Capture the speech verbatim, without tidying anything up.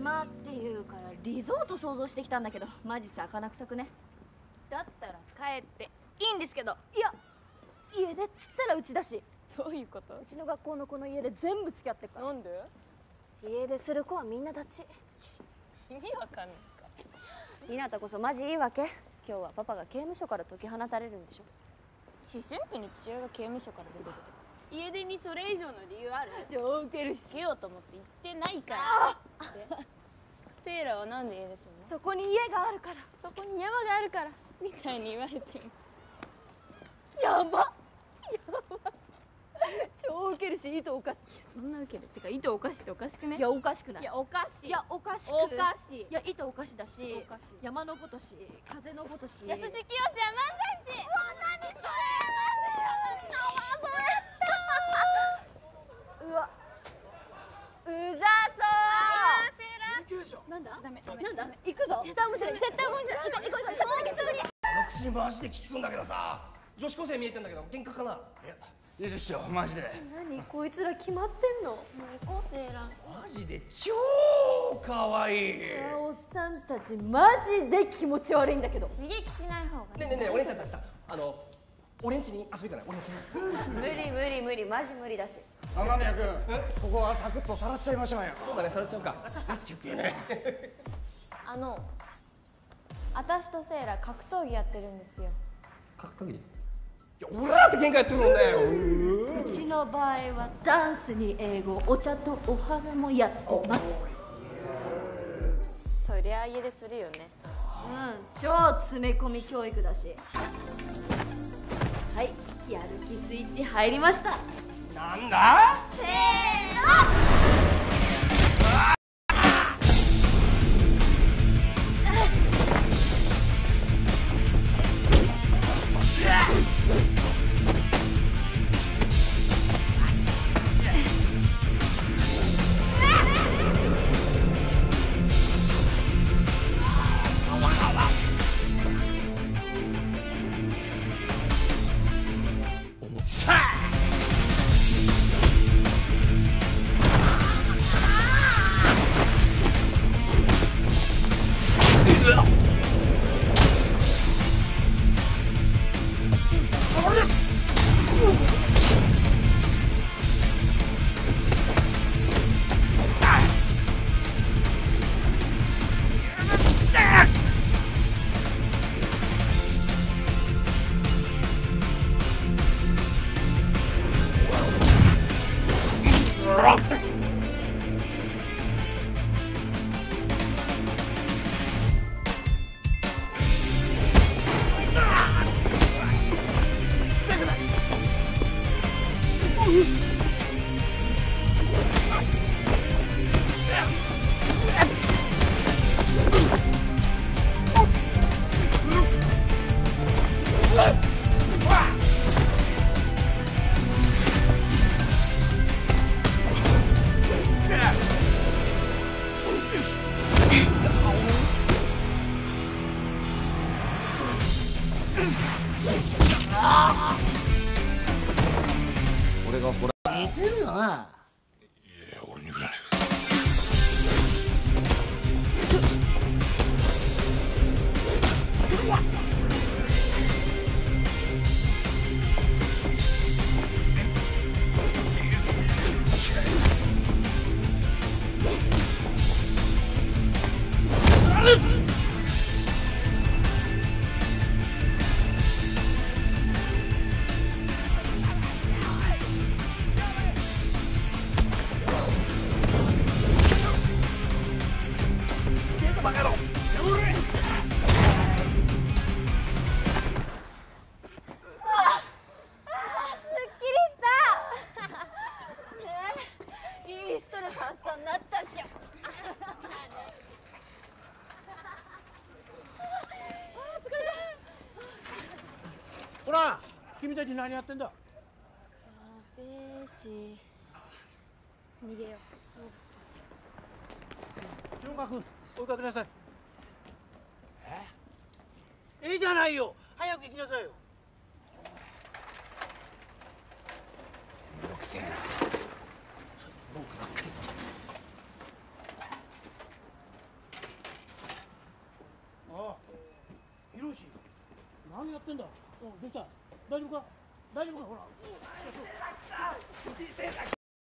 島っていうからリゾート想像してきたんだけど、マジ魚臭くね。 だったら帰っていいんですけど。 いや、家出っつったらうちだし。 どういうこと？ うちの学校の子の家で全部付き合ってっから。 なんで？ 家出する子はみんな立ち。 意味わかんないか。 ひなたこそマジいいわけ。今日はパパが刑務所から解き放たれるんでしょ。 思春期に父親が刑務所から出てくる。家出にそれ以上の理由ある？ 超ウケるし。 つけようと思って言ってないから。でセイラはなんで家出するの？ そこに家があるから。 そこに山があるからみたいに言われても。 やばやば超ウケるし、意図おかしい。 そんなウケるってか、意図おかしいっておかしくね？ いやおかしくない。 いやおかしい。 いやおかしくおかしい。 いや意図おかしだし、 おかしい。 山のごとし、風のごとし。 安志清は漫才師。 うわ、何それ、マジやだ。うわ、うざそう。なんだダメなんだ、行くぞ。絶対面白い、絶対面白い。行こう行こう、ちょっとだけちょっとだけ。 あの薬マジで効くんだけどさ、女子高生見えてんだけど幻覚かな。いやいいですよマジで。 何こいつら決まってんの？ もう行こうセイラ。 マジで超可愛い。 おっさんたちマジで気持ち悪いんだけど。 刺激しない方がねえねえねえ、お姉ちゃんたちさ、あの俺ん家に遊び行かない？俺ん家に。 無理無理無理、マジ無理だし。 雨宮君、ここはサクッとさらっちゃいましょうよ。 そうだね、さらっちゃおうか。ラチキってね。 あの私とセイラ格闘技やってるんですよ。 格闘技？いや俺らって喧嘩やってるもんだよ。 うちの場合はダンスに英語、お茶とお花もやってます。 そりゃ家でするよね。 うん、超詰め込み教育だし。はい、やる気スイッチ入りました。 なんだ？ せーの。 俺がほら似てるよな。 いや俺にぐらい。 ほら、君たち何やってんだ。 やべえし、逃げよう。 白川君、追いかけなさい。え？いいじゃないよ。早く行きなさいよ。 めんどくせえな。文句ばっかり。 何やってんだ。おどうした。大丈夫か。大丈夫か。ほら。